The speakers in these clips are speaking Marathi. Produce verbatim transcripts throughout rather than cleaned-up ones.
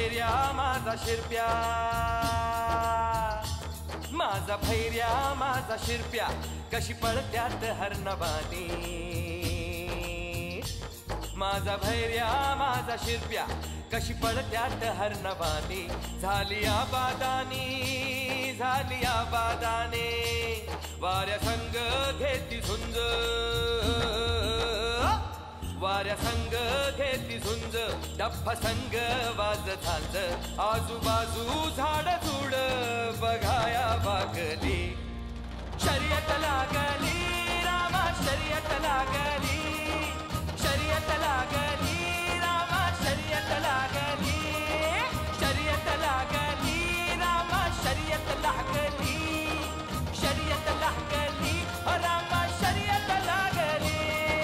भैर्या माझा शिरप्या, माझा भैर्या माझा शिरप्या, कशी पळत्यात हरणबानी. माझा भैर्या माझा शिरप्या, कशी पळत्यात हरणबानी. झाली आबादानी, झाली आबादाने, वाऱ्या संग घेती झुंज, वाऱ्या संग घेती झुंज, डफ्फ संग वाज झांज. आजूबाजू झाड झुड बघाया वागली. शर्यत लागली रामा, शर्यत लागली, शर्यत लागली रामा, शर्यत लागली, शर्यत लागली रामा, शर्यत लागली, शर्यत लागली रामा, शर्यत लागली.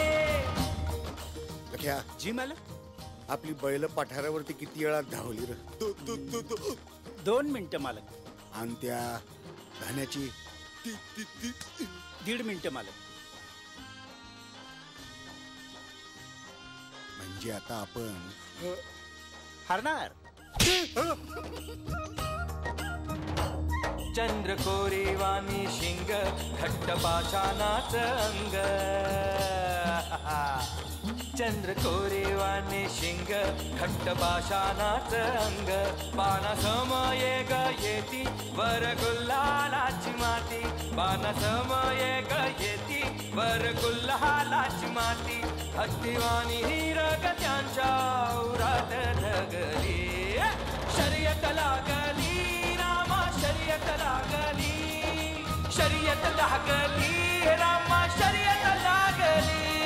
क्या जी मालक. आपली बैल पठारावरती किती वेळा धावली र? दो, दो, दो, दो. दोन मिनिटं मालक. आणि त्या धान्याची ती, ती, ती. दीड मिनिटं मालक. म्हणजे आता आपण हरणार. चंद्र कोरीवानी शिंग, घट्ट पाषाणाच अंग. चंद्र कोरीवानी शिंग, घट्ट पाषाणाच अंग. पाना समये ग येती वर गुल्हालाची माती, पाना समये ग येती वर गुल्हालाची माती. हत्तीवानी हिरग त्यांच्या उरात ढगली. शर्यत लागली रामा, शर्यत लागली, शर्यत लागली रामा, शर्यत लागली.